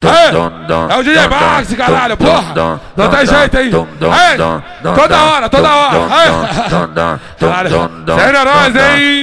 É o DJ Max, caralho, porra. Não tem jeito, hein? Toda hora. Caralho, sério nós, hein?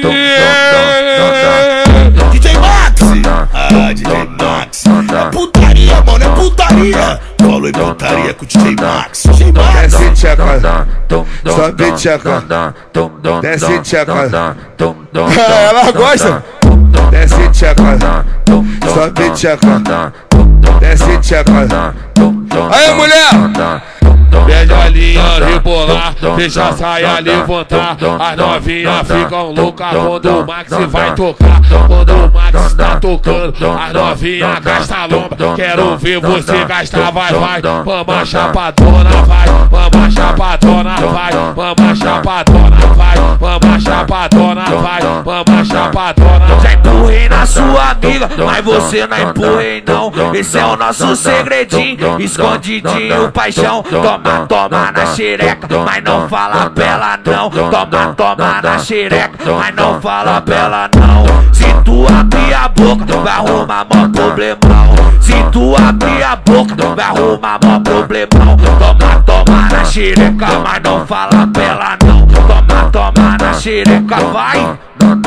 DJ Max! DJ Max! É putaria, mano, é putaria! Falou em putaria com o DJ Max! DJ Max! Desce tcheca, sobe tcheca, desce tcheca. Ela gosta. Desce tcheca, sobe tcheca, desce tcheca. Aí, mulher! Pede a linha rebolar, deixa a saia levantar. As novinhas ficam loucas quando o Max vai tocar. Quando o Max tá tocando, as novinhas gastam lomba. Quero ver você gastar, vai. Vamos chapadona, vai. Vamos chapadona, vai. Vamos chapadona, vai. Vamos chapadona, vai. Vamos chapadona. Já empurrei na sua amiga, mas você não empurrei não. Esse é o nosso segredinho, escondidinho, paixão. Toma na xereca, mas não fala pra ela não. Toma na xereca, mas não fala pra ela não. Se tu abrir a boca, vai arrumar mó problemão. Se tu abrir a boca, vai arrumar mó problemão. Toma na xereca, mas não fala pra ela não. Toma na xereca, vai.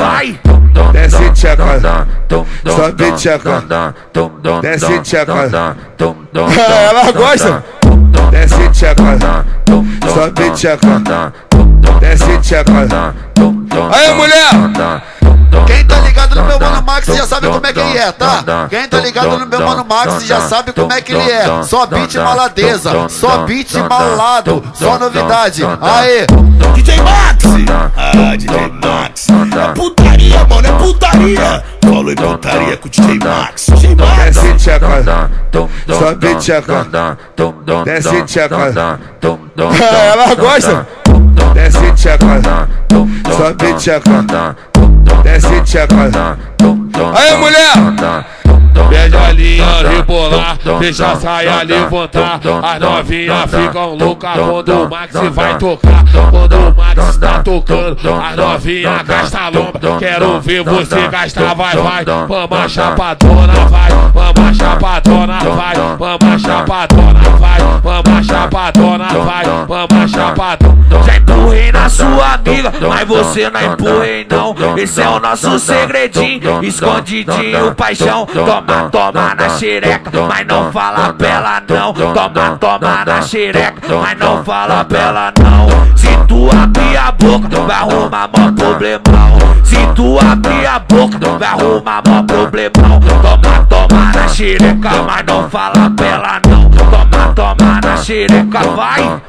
Desce tcheca, sobe tcheca, desce tcheca. Ela gosta. Desce tcheca, sobe tcheca, desce tcheca. Aí, mulher! Quem tá ligado no meu mano Max já sabe como é que ele é, tá? Quem tá ligado no meu mano Max já sabe como é que ele é. Só beat maladeza, só beat malado, só novidade. Aê! DJ Max! DJ Max! É putaria, mano, é putaria! Falou em putaria com o DJ Max! DJ Max! Desce tcheca, sobe tcheca, desce tcheca. Ela gosta. Desce tcheca, sobe tcheca, desce tcheca. Aí, mulher! Pede a linha rebolar, deixa a saia levantar. As novinhas ficam loucas quando o Max vai tocar. Quando o Max tá tocando, as novinhas gastam lomba. Quero ver você gastar, vai. Vamos chapadona, vai. Vamos chapadona, vai. Vamos chapadona, vai. Vamos chapadona, vai. Vamos chapadona. Já empurrei na sua amiga, mas você não empurrei não. Esse é o nosso segredinho, escondidinho, paixão. Toma na xereca, mas não fala pra ela não. Toma na xereca, mas não fala pra ela não. Se tu abrir a boca, vai arrumar mó problemão. Se tu abrir a boca, vai arrumar mó problemão. Toma na xereca, mas não fala pra ela não. Toma na xereca, vai.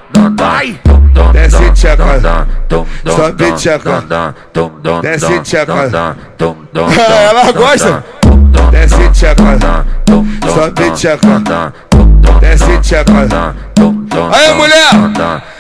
Desce tcheca, sobe tcheca, desce tcheca. Ela gosta. Desce tcheca, sobe tcheca, desce tcheca. Aí, mulher!